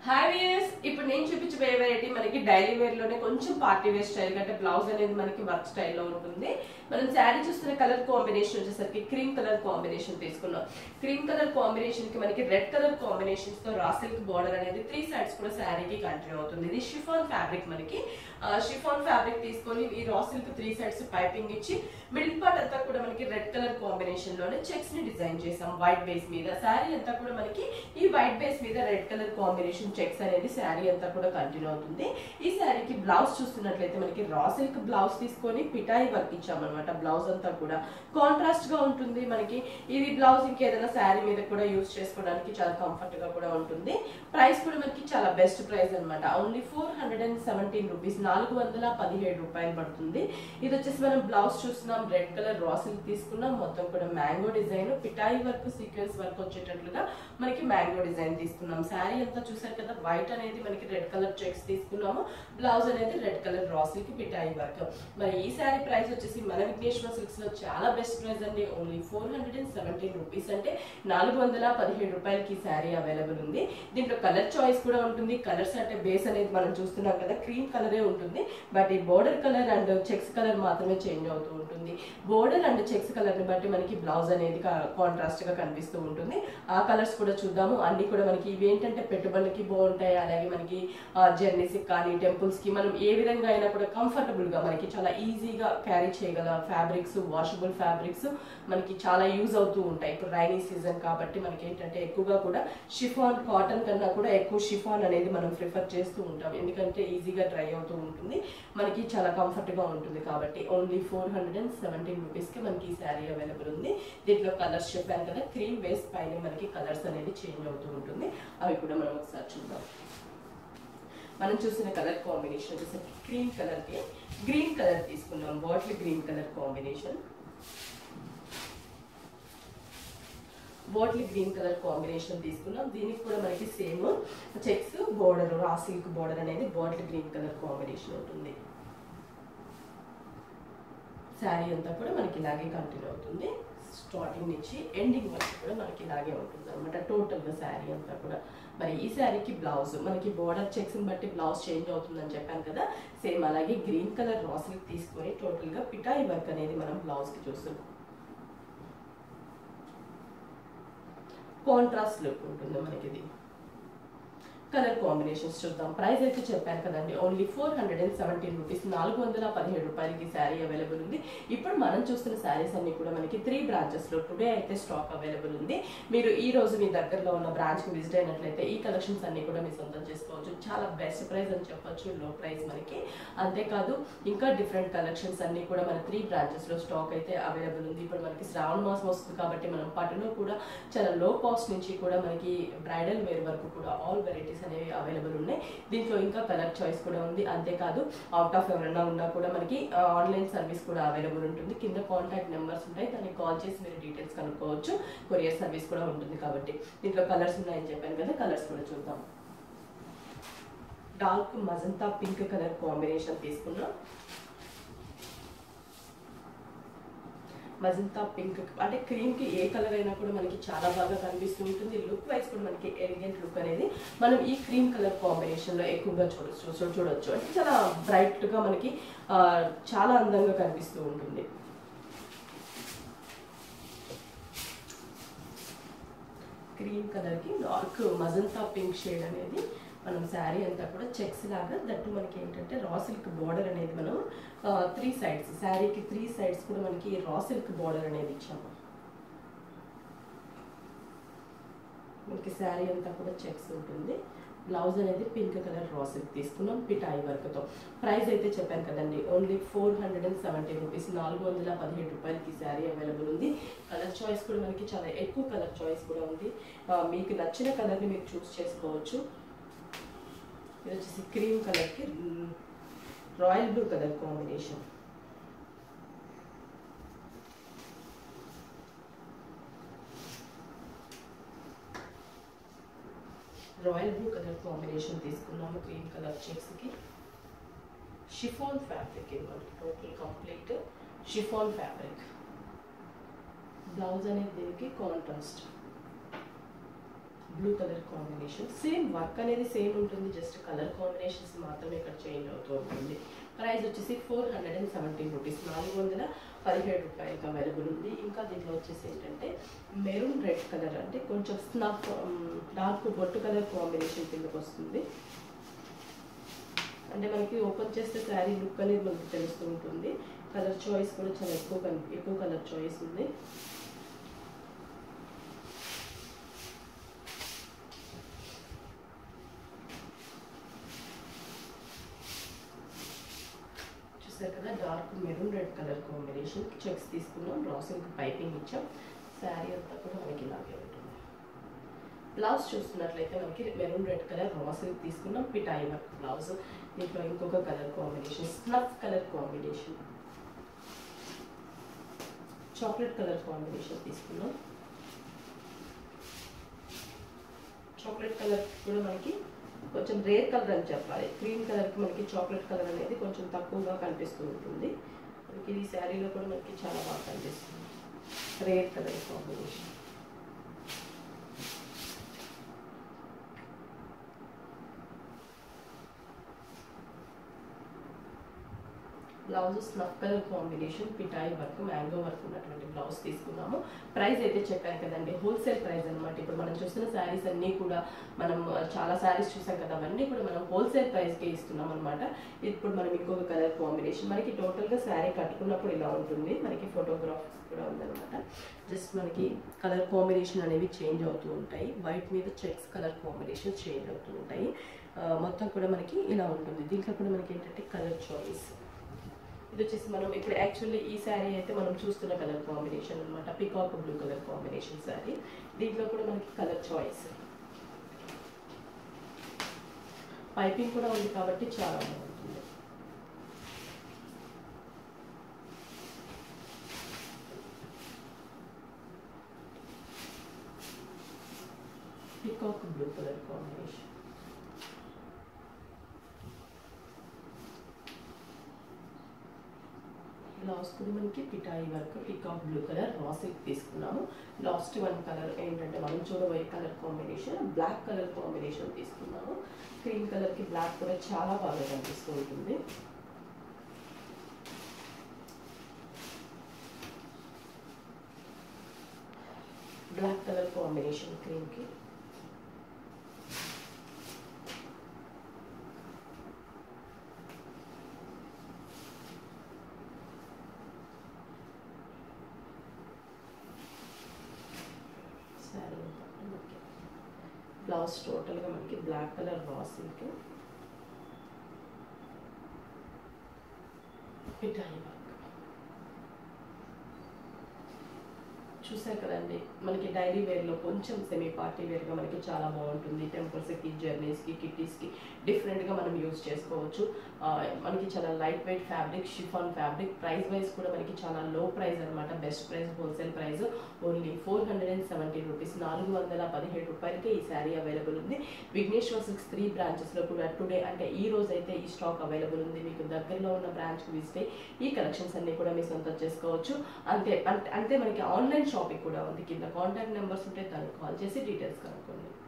Hi viewers, ఇప్పుడు నేను చూపించబోయే వెరైటీ మనకి డైలీ వేర్ లోనే కొంచెం పార్టీ వేర్ స్టైల్ అంటే బ్లౌజ్ అనేది మనకి వర్క్ స్టైల్లో ఉంటుంది. మనం శారీ చూస్తున్న కలర్ కాంబినేషన్ వచ్చేసరికి క్రీమ్ కలర్ కాంబినేషన్ తీసుకున్నాం. క్రీమ్ కలర్ కాంబినేషన్ కి మనకి రెడ్ కలర్ కాంబినేషన్స్ తో రా సిల్క్ బోర్డర్ అనేది 3 సైడ్స్ కూడా శారీకి కంటిన్యూ అవుతుంది. ఇది షిఫాన్ ఫ్యాబ్రిక్, మనకి షిఫాన్ ఫ్యాబ్రిక్ తీసుకొని ఈ రా సిల్క్ 3 సైడ్స్ పైపింగ్ ఇచ్చి మిడిల్ పార్ట్ అంతా కూడా మనకి రెడ్ కలర్ కాంబినేషన్ లోనే చెక్స్ ని డిజైన్ చేసాం. వైట్ బేస్ మీద శారీ అంతా కూడా మనకి ఈ వైట్ బేస్ మీద రెడ్ కలర్ కాంబినేషన్ చెక్స్ అనేది శారీ అంతా కూడా కంటిన్యూ అవుతుంది. ఈ శారీకి బ్లౌజ్ చూస్తున్నట్లయితే మనకి రా సిల్క్ బ్లౌజ్ తీసుకొని పిటాయి వర్క్ ఇచ్చామన్నమాట. బ్లౌజ్ అంతా కూడా కాంట్రాస్ట్ గా ఉంటుంది. మనకి ఇది బ్లౌజ్ ఇంకేదైనా శారీ మీద కూడా యూజ్ చేసుకోవడానికి చాలా కంఫర్ట్ గా కూడా ఉంటుంది. ప్రైస్ కూడా మనకి చాలా బెస్ట్ ప్రైస్ అనమాట. ఓన్లీ 417 రూపీస్, 417 రూపాయలు పడుతుంది. ఇది వచ్చేసి మనం బ్లౌజ్ చూస్తున్నాం, రెడ్ కలర్ రా సిల్క్ తీసుకున్నాం. మొత్తం కూడా మ్యాంగో డిజైన్, పిటాయి వర్క్, సీక్వెన్స్ వర్క్ వచ్చేటట్లుగా మనకి మ్యాంగో డిజైన్ తీసుకున్నాం. శారీ అంతా చూసారు కదా, వైట్ అనేది మనకి రెడ్ కలర్ చెక్స్ తీసుకున్నాము. బ్లౌజ్ అనేది రెడ్ కలర్ రా సిల్క్ పిటాయి వర్క్. మరి ఈ శారీ ప్రైస్ వచ్చేసి మన విఘ్నేశ్వర సిల్క్స్ లో చాలా బెస్ట్ ప్రైస్ అండి. ఓన్లీ 417 రూపీస్, అంటే 417 రూపాయలకి ఈ శారీ అవైలబుల్ ఉంది. దీంట్లో కలర్ చాయిస్ కూడా ఉంటుంది. కలర్స్ అంటే బేస్ అనేది మనం చూస్తున్నాం కదా, క్రీమ్ కలరే ఉంటుంది. బట్ ఈ border colour and checks colour మాత్రమే చేంజ్ అవుతూ ఉంటుంది. బోర్డర్ అండ్ చెక్స్ కలర్ ని బట్టి మనకి బ్లౌజ్ అనేది కాంట్రాస్ట్ గా కనిపిస్తూ ఉంటుంది. ఆ కలర్స్ కూడా చూద్దాము. అన్ని కూడా మనకి ఇవి ఏంటంటే పెట్టుబడులకి బాగుంటాయి. అలాగే మనకి జర్నీస్ కానీ టెంపుల్స్ కి మనం ఏ విధంగా అయినా కూడా కంఫర్టబుల్ గా మనకి చాలా ఈజీగా క్యారీ చేయగల ఫ్యాబ్రిక్స్, వాషబుల్ ఫ్యాబ్రిక్స్ మనకి చాలా యూజ్ అవుతూ ఉంటాయి. ఇప్పుడు రైనీ సీజన్ కాబట్టి మనకి ఏంటంటే ఎక్కువగా కూడా షిఫాన్, కాటన్ కన్నా కూడా ఎక్కువ షిఫాన్ అనేది మనం ప్రిఫర్ చేస్తూ ఉంటాం. ఎందుకంటే ఈజీగా డ్రై అవుతూ ఉంటుంది, మనకి చాలా కంఫర్ట్ గా ఉంటుంది. కాబట్టి ఓన్లీ 417 రూపీస్ కి మనకి ఈ శారీ అవైలబుల్ ఉంది. దీంట్లో కలర్స్ చెప్పాను కదా, క్రీమ్ బేస్ పైన మనకి కలర్స్ అనేది చేంజ్ అవుతూ ఉంటుంది. అవి కూడా మనం ఒకసారి చూద్దాం. మనం చూసిన కలర్ కాంబినేషన్ వచ్చేసరికి క్రీమ్ కలర్ కి గ్రీన్ కలర్ తీసుకున్నాం. Bottle green colour combination, bottle green colour combination తీసుకున్నాం. దీనికి కూడా మనకి same checks border, raw silk border అనేది బాటిల్ గ్రీన్ కలర్ కాంబినేషన్ ఉంటుంది. శారీ అంతా కూడా మనకి ఇలాగే కంటిన్యూ అవుతుంది. స్టార్టింగ్ నుంచి ఎండింగ్ వరకు కూడా మనకి ఇలాగే ఉంటుంది అనమాట టోటల్ గా శారీ అంతా కూడా. మరి ఈ శారీకి బ్లౌజ్ మనకి బోర్డర్ చెక్స్ ని బట్టి బ్లౌజ్ చేంజ్ అవుతుందని చెప్పాను కదా, సేమ్ అలాగే గ్రీన్ కలర్ రా సిల్క్ తీసుకొని టోటల్ గా పిటాయి వర్క్ అనేది మనం బ్లౌజ్ కి చూస్తున్నాం. కాంట్రాస్ట్ లుక్ ఉంటుంది మనకి. ఇది కలర్ కాంబినేషన్స్ చూద్దాం. ప్రైస్ అయితే చెప్పాను కదండి, ఓన్లీ 417 రూపీస్, 417 రూపాయలకి శారీ అవైలబుల్ ఉంది. ఇప్పుడు మనం చూస్తున్న శారీస్ అన్ని కూడా మనకి 3 బ్రాంచెస్ లో టుడే అయితే స్టాక్ అవైలబుల్ ఉంది. మీరు ఈ రోజు మీ దగ్గరలో ఉన్న బ్రాంచ్ కి విజిట్ అయినట్లయితే ఈ కలెక్షన్స్ అన్ని కూడా మీ సొంతం చేసుకోవచ్చు. చాలా బెస్ట్ ప్రైస్ అని చెప్పొచ్చు, లో ప్రైస్ మనకి. అంతేకాదు ఇంకా డిఫరెంట్ కలెక్షన్స్ అన్ని కూడా మన 3 బ్రాంచెస్ లో స్టాక్ అయితే అవైలబుల్ ఉంది. ఇప్పుడు మనకి శ్రావణ మాసం వస్తుంది కాబట్టి మనం పట్టులో కూడా చాలా లో కాస్ట్ నుంచి కూడా మనకి బ్రైడల్ వేర్ వరకు కూడా ఆల్ వెరైటీస్ అనేవి అవైలబుల్ ఉన్నాయి. దీంట్లో ఇంకా కలర్ చాయిస్ కూడా ఉంది. అంతేకాదు అవుట్ ఆఫ్ ఎవరైనా ఉన్నా కూడా మనకి ఆన్లైన్ సర్వీస్ కూడా అవైలబుల్ ఉంటుంది. కింద కాంటాక్ట్ నెంబర్స్ ఉంటాయి, దానికి కాల్ చేసి మీరు డీటెయిల్స్ కనుక్కోవచ్చు. కొరియర్ సర్వీస్ కూడా ఉంటుంది. కాబట్టి దీంట్లో కలర్స్ ఉన్నాయని చెప్పాను కదా, కలర్స్ కూడా చూద్దాం. Dark magenta pink colour combination తీసుకున్నాం. మజంతా పింక్ అంటే క్రీమ్ కి ఏ కలర్ అయినా కూడా మనకి చాలా బాగా కనిపిస్తూ ఉంటుంది. లుక్ వైజ్ కూడా మనకి ఎలిగెంట్ లుక్ అనేది మనం ఈ క్రీమ్ కలర్ కాంబినేషన్ లో ఎక్కువగా చూడొచ్చు. అంటే చాలా బ్రైట్ గా మనకి చాలా అందంగా కనిపిస్తూ ఉంటుంది. క్రీమ్ కలర్ కి డార్క్ మజంతా పింక్ షేడ్ అనేది మనం శారీ అంతా కూడా చెక్స్ లాగా, దట్టు మనకి ఏంటంటే రా సిల్క్ బోర్డర్ అనేది మనం 3 సైడ్స్, శారీకి 3 సైడ్స్ కూడా మనకి రా సిల్క్ బోర్డర్ అనేది ఇచ్చాము. మనకి శారీ అంతా కూడా చెక్స్ ఉంటుంది. బ్లౌజ్ అనేది పింక్ కలర్ రా సిల్క్ తీసుకున్నాం పిటాయి వర్క్ తో. ప్రైస్ అయితే చెప్పాను కదండి, ఓన్లీ 417 రూపీస్, 417 రూపాయలకి శారీ అవైలబుల్ ఉంది. కలర్ చాయిస్ కూడా మనకి చాలా ఎక్కువ కలర్ చాయిస్ కూడా ఉంది. మీకు నచ్చిన కలర్ ని మీరు చూస్ చేసుకోవచ్చు. ఇది వచ్చేసి క్రీమ్ కలర్ కి royal blue colour combination. Royal blue colour combination తీసుకున్నాము. క్రీమ్ కలర్ చెక్స్ కి షిఫాన్ ఫ్యాబ్రిక్ ఇవ్వండి, total complete chiffon fabric. Blouse అనేది దీనికి contrast. Blue colour combination. Same work అనేది సేమ్ ఉంటుంది, జస్ట్ కలర్ కాంబినేషన్స్ మాత్రమే ఇక్కడ చేంజ్ అవుతూ ఉంటుంది. ప్రైస్ వచ్చేసి 417 రూపీస్, 417 రూపాయలకి అవైలబుల్ ఉంది. ఇంకా దీంట్లో వచ్చేసి ఏంటంటే మెరూన్ రెడ్ కలర్, అంటే కొంచెం స్నఫ్ డార్క్ బొట్టు కలర్ కాంబినేషన్ కిందకు వస్తుంది. అంటే మనకి ఓపెన్ చేస్తే శారీ లుక్ అనేది మనకి తెలుస్తూ ఉంటుంది. కలర్ చాయిస్ కూడా చాలా ఎక్కువ కలర్ చాయిస్ ఉంది. చూసారు కదా, dark maroon red colour combination checks తీసుకున్నాం, రా సిల్క్ పైపింగ్ ఇచ్చాం. శారీ అంతా కూడా మనకి ఇలాగే ఉంటుంది. బ్లౌజ్ చూస్తున్నట్లయితే మనకి maroon red colour raw silk తీసుకున్నాం, పిటాయి వర్క్ బ్లౌజ్. దీంట్లో ఇంకొక colour combination snuff colour combination, chocolate colour combination తీసుకున్నాం. చాక్లెట్ కలర్ కూడా మనకి కొంచెం రేర్ కలర్ అని చెప్పాలి. క్రీమ్ కలర్కి మనకి చాక్లెట్ కలర్ అనేది కొంచెం తక్కువగా కనిపిస్తూ ఉంటుంది. మనకి ఈ శారీలో కూడా మనకి చాలా బాగా కనిపిస్తుంది. Rare colour combination. Blouse snuff colour combination, పిటాయి వర్క్, మ్యాంగో వర్క్ ఉన్నటువంటి బ్లౌజ్ తీసుకున్నాము. ప్రైస్ అయితే చెప్పాను కదండి, హోల్సేల్ ప్రైస్ అనమాట. ఇప్పుడు మనం చూస్తున్న శారీస్ అన్నీ కూడా మనం చాలా శారీస్ చూసాం కదా, అవన్నీ కూడా మనం హోల్సేల్ ప్రైస్కే ఇస్తున్నాం అనమాట. ఇప్పుడు మనం ఇంకొక కలర్ కాంబినేషన్, మనకి టోటల్గా శారీ కట్టుకున్నప్పుడు ఇలా ఉంటుంది. మనకి ఫోటోగ్రాఫ్ కూడా ఉందన్నమాట. జస్ట్ మనకి కలర్ కాంబినేషన్ అనేవి చేంజ్ అవుతూ ఉంటాయి. వైట్ మీద చెక్స్ కలర్ కాంబినేషన్ చేంజ్ అవుతూ ఉంటాయి. మొత్తం కూడా మనకి ఇలా ఉంటుంది. దీంట్లో కూడా మనకి ఏంటంటే కలర్ చాయిస్. ఇది వచ్చేసి మనం ఇప్పుడు యాక్చువల్లీ ఈ శారీ అయితే మనం చూస్తున్న కలర్ కాంబినేషన్ అనమాట, peacock blue colour combination sari. దీంట్లో కూడా మనకి కలర్ చాయిస్. పైపింగ్ కూడా ఉంది కాబట్టి చాలా బాగుంటుంది. Peacock blue colour combination. Blouse కూడా మనకి పిటాయి work, peacock blue colour raw silk తీసుకున్నాము. లాస్ట్ వన్ కలర్ ఏంటంటే మనం చూడబోయే colour combination black colour combination తీసుకున్నాము. క్రీమ్ కలర్కి బ్లాక్ కూడా చాలా బాగా కనిపిస్తూ ఉంటుంది. బ్లాక్ కలర్ కాంబినేషన్ క్రీమ్కి. బ్లౌజ్ టోటల్గా మనకి బ్లాక్ కలర్ రా సిల్క్, పిటాయి వర్క్. చూసారు కదండి, మనకి డైలీ వేర్లో కొంచెం సెమీ పార్టీ వేర్గా మనకి చాలా బాగుంటుంది. టెంపుల్స్కి, జర్నీస్కి, కిట్టీస్కి డిఫరెంట్గా మనం యూజ్ చేసుకోవచ్చు. మనకి చాలా light weight fabric, chiffon fabric. Price wise కూడా మనకి చాలా లో ప్రైస్ అనమాట. Best price, wholesale price only 470 rupees, 417 రూపాయలకి ఈ శారీ అవైలబుల్ ఉంది. విఘ్నేశ్వర్ సిల్క్స్ 3 బ్రాంచెస్లో కూడా టుడే అంటే ఈ రోజు అయితే ఈ స్టాక్ అవైలబుల్ ఉంది. మీకు దగ్గరలో ఉన్న బ్రాంచ్కి విజిట్ అయ్యి ఈ కలెక్షన్స్ అన్ని కూడా మీ సొంతం చేసుకోవచ్చు. అంటే మనకి ఆన్లైన్ షాపింగ్ కూడా ఉంది. కింద కాంటాక్ట్ నెంబర్స్ ఉంటే దానికి కాల్ చేసి డీటెయిల్స్ కనుక్కోండి.